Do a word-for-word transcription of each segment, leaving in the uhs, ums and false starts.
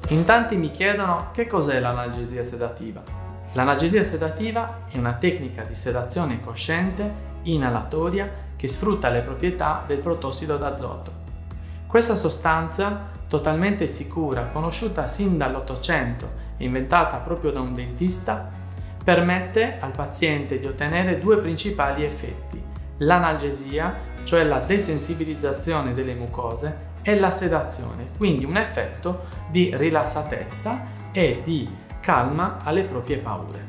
In tanti mi chiedono che cos'è l'analgesia sedativa. L'analgesia sedativa è una tecnica di sedazione cosciente inalatoria che sfrutta le proprietà del protossido d'azoto. Questa sostanza, totalmente sicura, conosciuta sin dall'Ottocento e inventata proprio da un dentista, permette al paziente di ottenere due principali effetti: l'analgesia, cioè la desensibilizzazione delle mucose, e la sedazione, quindi un effetto di rilassatezza e di calma alle proprie paure.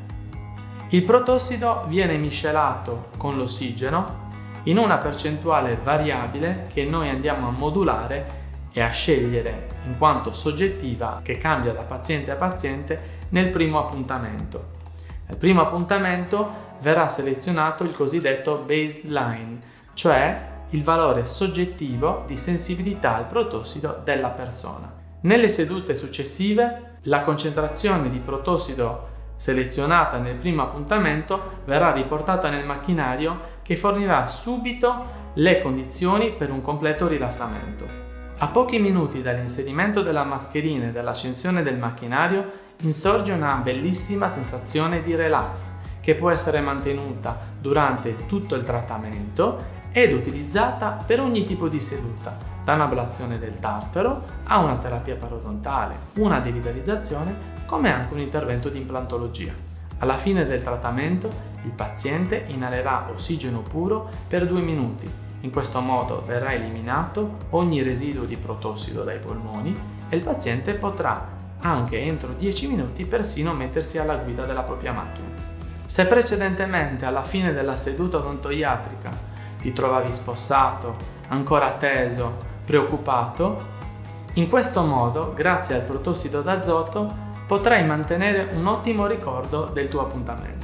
Il protossido viene miscelato con l'ossigeno in una percentuale variabile che noi andiamo a modulare e a scegliere in quanto soggettiva, che cambia da paziente a paziente nel primo appuntamento. Nel primo appuntamento verrà selezionato il cosiddetto baseline, cioè il valore soggettivo di sensibilità al protossido della persona. Nelle sedute successive, la concentrazione di protossido selezionata nel primo appuntamento verrà riportata nel macchinario, che fornirà subito le condizioni per un completo rilassamento. A pochi minuti dall'inserimento della mascherina e dall'accensione del macchinario insorge una bellissima sensazione di relax che può essere mantenuta durante tutto il trattamento ed utilizzata per ogni tipo di seduta, da un'ablazione del tartaro a una terapia parodontale, una devitalizzazione, come anche un intervento di implantologia. Alla fine del trattamento il paziente inalerà ossigeno puro per due minuti. In questo modo verrà eliminato ogni residuo di protossido dai polmoni e il paziente potrà anche entro dieci minuti persino mettersi alla guida della propria macchina. Se precedentemente alla fine della seduta odontoiatrica ti trovavi spossato, ancora teso, preoccupato, in questo modo, grazie al protossido d'azoto, potrai mantenere un ottimo ricordo del tuo appuntamento.